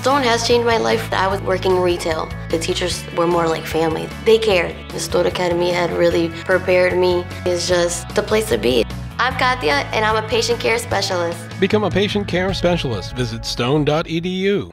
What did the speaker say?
Stone has changed my life. I was working retail. The teachers were more like family. They cared. The Stone Academy had really prepared me. It's just the place to be. I'm Catia, and I'm a patient care specialist. Become a patient care specialist. Visit stone.edu.